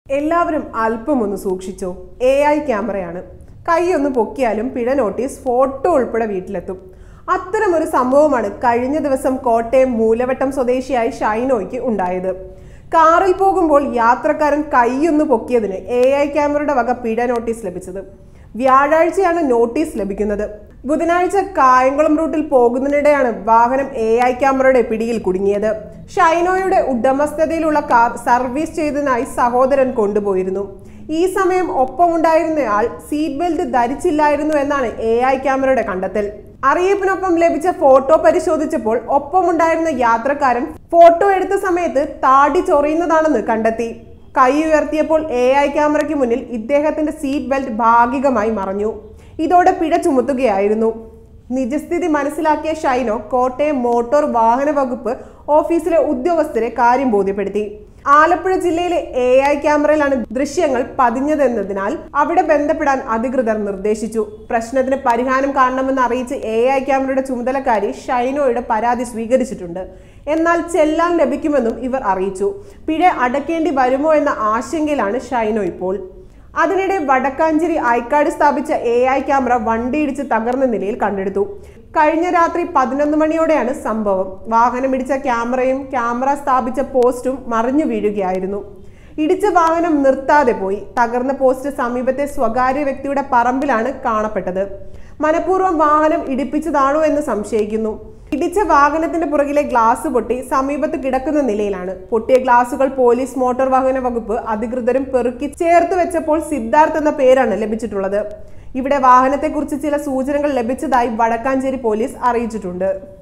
എല്ലാവരും അല്പമൊന്ന് സൂക്ഷിച്ചോ. AI ക്യാമറയാണ്. കൈയൊന്ന് പൊക്കിയാലും പിഴ നോട്ടീസ്, ഫോട്ടോ ഉൾപ്പെടെ വീട്ടിലെത്തും. അത്തരമൊരു സംഭവമാണ് കഴിഞ്ഞ ദിവസം കോട്ടയം മൂലവട്ടം സ്വദേശിയായ ഷൈനോയ്ക്ക് ഉണ്ടായത്. കാറിൽ പോകുമ്പോൾ യാത്രക്കാരൻ കൈയൊന്ന് പൊക്കിയതിന് AI ക്യാമറയുടെ വക പിഴ നോട്ടീസ് ലഭിച്ചത്. വ്യാഴാഴ്ചയാണ് നോട്ടീസ് ലഭിക്കുന്നത്. ബുധനാഴ്ച കായംകുളം റൂട്ടിൽ പോകുന്നതിനിടെയാണ് വാഹനം AI ക്യാമറയുടെ പിടിയിൽ കുടുങ്ങിയത്. ഷൈനോയുടെ ഉടമസ്ഥതയിലുള്ള കാർ സർവീസ് ചെയ്തതിനായി സഹോദരൻ കൊണ്ടുപോയിരുന്നു. ഈ സമയം ഒപ്പമുണ്ടായിരുന്നയാൾ സീറ്റ് ബെൽറ്റ് ധരിച്ചില്ലായിരുന്നു എന്നാണ് AI ക്യാമറയുടെ കണ്ടെത്തൽ. അറിയിപ്പിനൊപ്പം ലഭിച്ച ഫോട്ടോ പരിശോധിച്ചപ്പോൾ ഒപ്പമുണ്ടായിരുന്ന യാത്രക്കാരൻ ഫോട്ടോ എടുത്ത സമയത്ത് താടി ചൊറിയുന്നതാണെന്ന് കണ്ടെത്തി. കൈ ഉയർത്തിയപ്പോൾ AI ക്യാമറയ്ക്ക് മുന്നിൽ ഇദ്ദേഹത്തിന്റെ സീറ്റ് ബെൽറ്റ് ഭാഗികമായി മറഞ്ഞു. ഇതോടെ പിഴ ചുമത്തുകയായിരുന്നു. നിജസ്ഥിതി മനസ്സിലാക്കിയ ഷൈനോ കോട്ടയം മോട്ടോർ വാഹന വകുപ്പ് ഓഫീസിലെ ഉദ്യോഗസ്ഥരെ കാര്യം ബോധ്യപ്പെടുത്തി. ആലപ്പുഴ ജില്ലയിലെ AI ക്യാമറയിലാണ് ദൃശ്യങ്ങൾ പതിഞ്ഞതെന്നതിനാൽ അവിടെ ബന്ധപ്പെടാൻ അധികൃതർ നിർദ്ദേശിച്ചു. പ്രശ്നത്തിന് പരിഹാരം കാണണമെന്ന് അറിയിച്ച് AI ക്യാമറയുടെ ചുമതലക്കാരി ഷൈനോയുടെ പരാതി സ്വീകരിച്ചിട്ടുണ്ട്. എന്നാൽ ചെല്ലാൻ ലഭിക്കുമെന്നും ഇവർ അറിയിച്ചു. പിഴ അടയ്ക്കേണ്ടി വരുമോ എന്ന ആശങ്കയിലാണ് ഷൈനോ ഇപ്പോൾ. അതിനിടെ വടക്കാഞ്ചേരി ഐക്കാട് സ്ഥാപിച്ച AI ക്യാമറ വണ്ടിയിടിച്ച് തകർന്ന നിലയിൽ കണ്ടെടുത്തു. കഴിഞ്ഞ രാത്രി 11 മണിയോടെയാണ് സംഭവം. വാഹനമിടിച്ച ക്യാമറയും ക്യാമറ സ്ഥാപിച്ച പോസ്റ്റും മറിഞ്ഞു വീഴുകയായിരുന്നു. ഇടിച്ച വാഹനം നിർത്താതെ പോയി. തകർന്ന പോസ്റ്റ് സമീപത്തെ സ്വകാര്യ വ്യക്തിയുടെ പറമ്പിലാണ് കാണപ്പെട്ടത്. മനഃപൂർവ്വം വാഹനം ഇടിപ്പിച്ചതാണോ എന്ന് സംശയിക്കുന്നു. ഇടിച്ച വാഹനത്തിന്റെ പുറകിലെ ഗ്ലാസ് പൊട്ടി സമീപത്ത് കിടക്കുന്ന നിലയിലാണ്. പൊട്ടിയ ഗ്ലാസുകൾ പോലീസ് മോട്ടോർ വാഹന വകുപ്പ് അധികൃതരും പെറുക്കി ചേർത്ത് വെച്ചപ്പോൾ സിദ്ധാർത്ഥ് എന്ന പേരാണ് ലഭിച്ചിട്ടുള്ളത്. ഇവിടെ വാഹനത്തെക്കുറിച്ച് ചില സൂചനകൾ ലഭിച്ചതായി വടക്കാഞ്ചേരി പോലീസ് അറിയിച്ചിട്ടുണ്ട്.